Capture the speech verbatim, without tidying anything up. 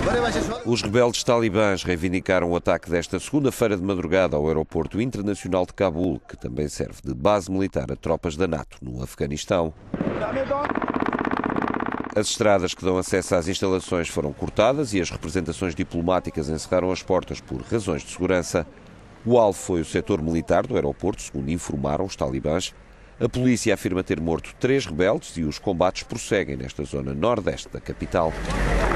Os rebeldes talibãs reivindicaram o ataque desta segunda-feira de madrugada ao aeroporto internacional de Cabul, que também serve de base militar a tropas da NATO no Afeganistão. As estradas que dão acesso às instalações foram cortadas e as representações diplomáticas encerraram as portas por razões de segurança. O alvo foi o setor militar do aeroporto, segundo informaram os talibãs. A polícia afirma ter morto três rebeldes e os combates prosseguem nesta zona nordeste da capital.